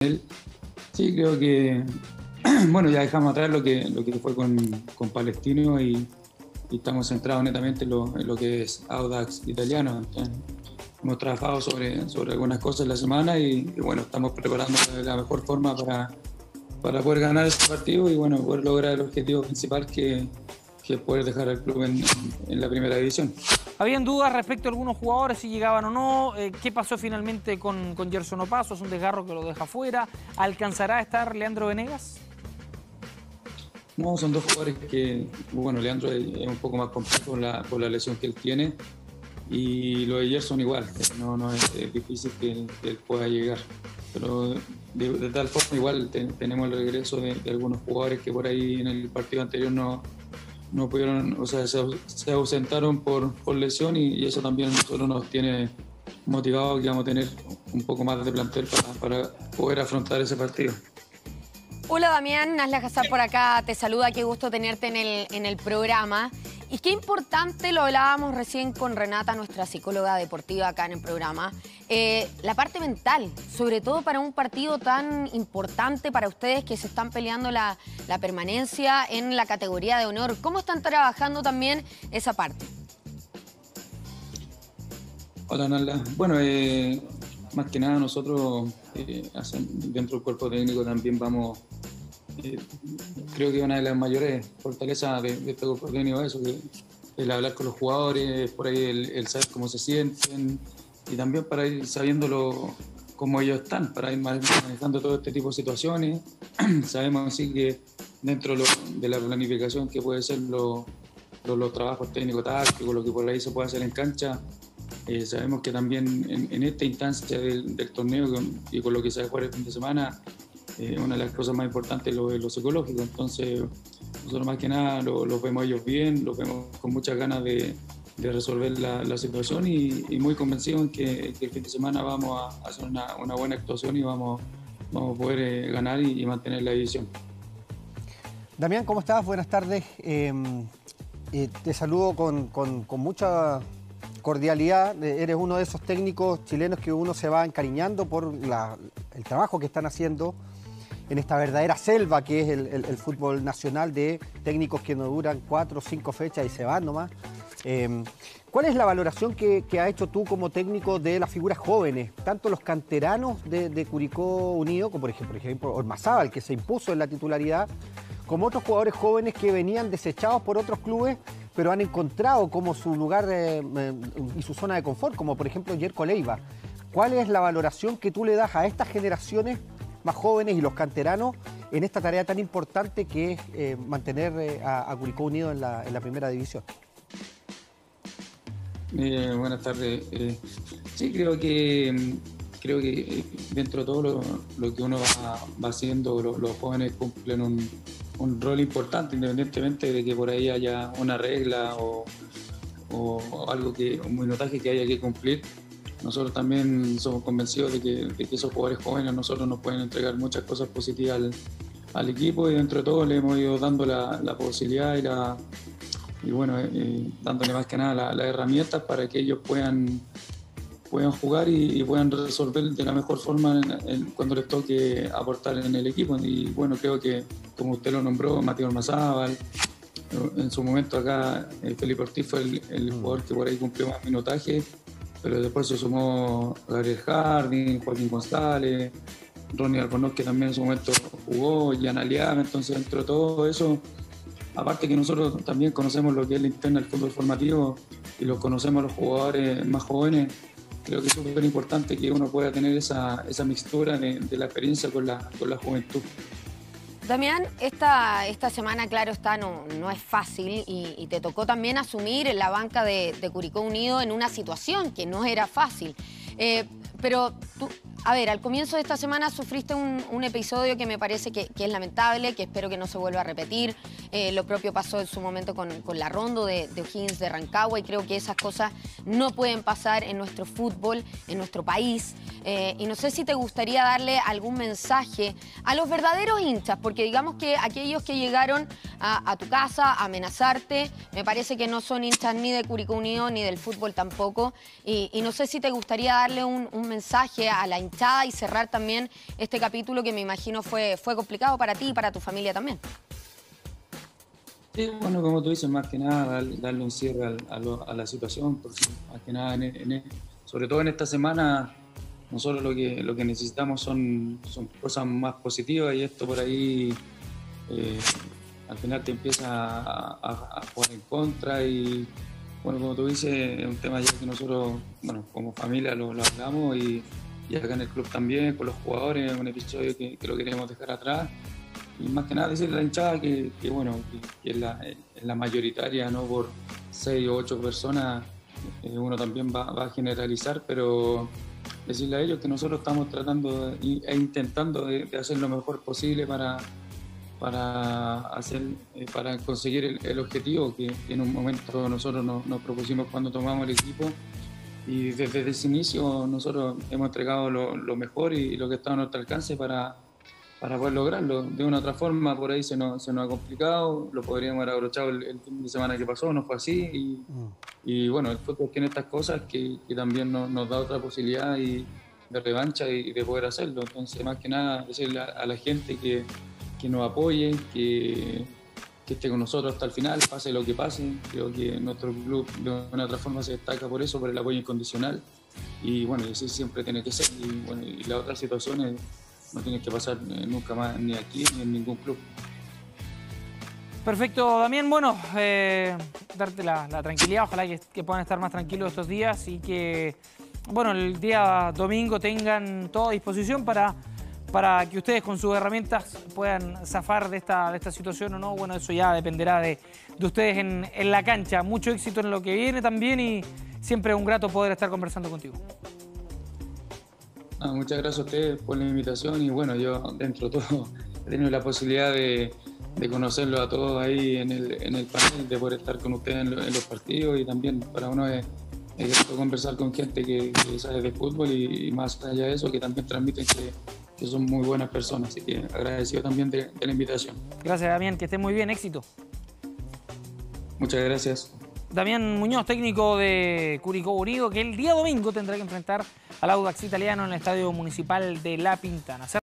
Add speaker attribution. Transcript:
Speaker 1: él. Sí, creo que bueno, ya dejamos atrás lo que fue con Palestino y estamos centrados netamente en lo que es Audax Italiano. Hemos trabajado sobre algunas cosas en la semana y bueno, estamos preparando de la mejor forma para poder ganar este partido y bueno, poder lograr el objetivo principal que es poder dejar al club en la primera división.
Speaker 2: Habían dudas respecto a algunos jugadores, si llegaban o no. ¿Qué pasó finalmente con Gerson Opaso? Es un desgarro que lo deja fuera. ¿Alcanzará a estar Leandro Venegas?
Speaker 1: No, son dos jugadores que, bueno, Leandro es un poco más complejo por la lesión que él tiene y lo de Gerson igual, no es difícil que él pueda llegar. Pero de tal forma igual tenemos el regreso de algunos jugadores que por ahí en el partido anterior no pudieron, o sea, se ausentaron por lesión y eso también a nosotros nos tiene motivados que vamos a tener un poco más de plantel para poder afrontar ese partido.
Speaker 3: Hola Damián, Nasla Hassab por acá, te saluda, qué gusto tenerte en el programa. Y qué importante, lo hablábamos recién con Renata, nuestra psicóloga deportiva acá en el programa, la parte mental, sobre todo para un partido tan importante para ustedes que se están peleando la permanencia en la categoría de honor. ¿Cómo están trabajando también esa parte?
Speaker 1: Hola Nala, bueno, más que nada nosotros dentro del cuerpo técnico también vamos, creo que una de las mayores fortalezas de este cuerpo técnico es eso, que el hablar con los jugadores, por ahí el saber cómo se sienten y también para ir sabiendo cómo ellos están, para ir manejando todo este tipo de situaciones. Sabemos así que dentro de la planificación que puede ser los trabajos técnico-tácticos, lo que por ahí se puede hacer en cancha, sabemos que también en esta instancia del torneo y con lo que se va a jugar el fin de semana, una de las cosas más importantes es lo psicológico. Entonces nosotros más que nada los vemos ellos bien, los vemos con muchas ganas de resolver la situación y muy convencidos en que el fin de semana vamos a hacer una buena actuación y vamos a poder ganar y mantener la división.
Speaker 4: Damián, ¿cómo estás? Buenas tardes. Te saludo con mucha cordialidad. Eres uno de esos técnicos chilenos que uno se va encariñando por el trabajo que están haciendo en esta verdadera selva que es el fútbol nacional, de técnicos que no duran 4 o 5 fechas y se van nomás. ¿Cuál es la valoración que has hecho tú como técnico de las figuras jóvenes, tanto los canteranos de Curicó Unido, como por ejemplo Ormazábal, que se impuso en la titularidad, como otros jugadores jóvenes que venían desechados por otros clubes, pero han encontrado como su lugar y su zona de confort, como por ejemplo Jerko Leiva? ¿Cuál es la valoración que tú le das a estas generaciones más jóvenes y los canteranos en esta tarea tan importante que es mantener a Curicó Unido en la primera división?
Speaker 1: Buenas tardes. Sí, creo que dentro de todo lo que uno va haciendo, los jóvenes cumplen un rol importante, independientemente de que por ahí haya una regla o algo un minutaje que haya que cumplir. Nosotros también somos convencidos de que esos jugadores jóvenes a nosotros nos pueden entregar muchas cosas positivas al equipo y dentro de todo le hemos ido dando la posibilidad y bueno, dándole más que nada las herramientas para que ellos puedan jugar y puedan resolver de la mejor forma cuando les toque aportar en el equipo. Y bueno, creo que, como usted lo nombró, Matías Ormazábal, en su momento acá Felipe Ortiz fue el jugador que por ahí cumplió más minutaje, pero después se sumó Gabriel Jardín, Joaquín González, Ronnie Albornoz, que también en su momento jugó, Jan Aliaga. Entonces, dentro de todo eso, aparte que nosotros también conocemos lo que es la interna del fútbol formativo y lo conocemos a los jugadores más jóvenes, creo que es súper importante que uno pueda tener esa mixtura de la experiencia con la juventud.
Speaker 3: Damián, esta semana, claro está, no es fácil y te tocó también asumir en la banca de Curicó Unido en una situación que no era fácil. Pero tú, a ver, al comienzo de esta semana sufriste un episodio que me parece que es lamentable, que espero que no se vuelva a repetir. Lo propio pasó en su momento con la Rondo de O'Higgins de Rancagua y creo que esas cosas no pueden pasar en nuestro fútbol, en nuestro país. Y no sé si te gustaría darle algún mensaje a los verdaderos hinchas, porque digamos que aquellos que llegaron a tu casa a amenazarte, me parece que no son hinchas ni de Curicó Unido ni del fútbol tampoco. Y no sé si te gustaría darle un mensaje a la hinchada hinchada y cerrar también este capítulo que me imagino fue complicado para ti y para tu familia también.
Speaker 1: Sí, bueno, como tú dices, más que nada darle un cierre a la situación, porque más que nada, sobre todo en esta semana, nosotros lo que necesitamos son cosas más positivas, y esto por ahí al final te empieza a jugar en contra. Y bueno, como tú dices, es un tema ya que nosotros, bueno, como familia lo hablamos, y acá en el club también, con los jugadores, es un episodio que lo queremos dejar atrás. Y más que nada decirle a la hinchada que bueno, que es la mayoritaria, no por 6 o 8 personas, uno también va a generalizar, pero decirle a ellos que nosotros estamos tratando e intentando de hacer lo mejor posible para conseguir el objetivo que en un momento nosotros nos propusimos cuando tomamos el equipo. Y desde ese inicio nosotros hemos entregado lo mejor y lo que está a nuestro alcance para poder lograrlo. De una u otra forma, por ahí se nos ha complicado, lo podríamos haber abrochado el fin de semana que pasó, no fue así. Y bueno, el fútbol tiene estas cosas que también nos da otra posibilidad de revancha y de poder hacerlo. Entonces, más que nada, decirle a la gente que nos apoye, que esté con nosotros hasta el final, pase lo que pase. Creo que nuestro club de una u otra forma se destaca por eso, por el apoyo incondicional. Y bueno, así siempre tiene que ser. Y bueno, y las otras situaciones no tiene que pasar nunca más, ni aquí ni en ningún club.
Speaker 2: Perfecto, Damián. Bueno, darte la tranquilidad, ojalá que puedan estar más tranquilos estos días y que, bueno, el día domingo tengan toda disposición para que ustedes con sus herramientas puedan zafar de esta situación o no. Bueno, eso ya dependerá de ustedes en la cancha. Mucho éxito en lo que viene también y siempre un grato poder estar conversando contigo.
Speaker 1: Muchas gracias a ustedes por la invitación, y bueno, yo dentro de todo he tenido la posibilidad de conocerlos a todos ahí en el panel, de poder estar con ustedes en los partidos, y también para uno es grato conversar con gente que sabe de fútbol y más allá de eso, que también transmiten que son muy buenas personas, así que agradecido también de la invitación.
Speaker 2: Gracias, Damián, que esté muy bien, éxito.
Speaker 1: Muchas gracias.
Speaker 2: Damián Muñoz, técnico de Curicó Unido, que el día domingo tendrá que enfrentar al Audax Italiano en el Estadio Municipal de La Pintana.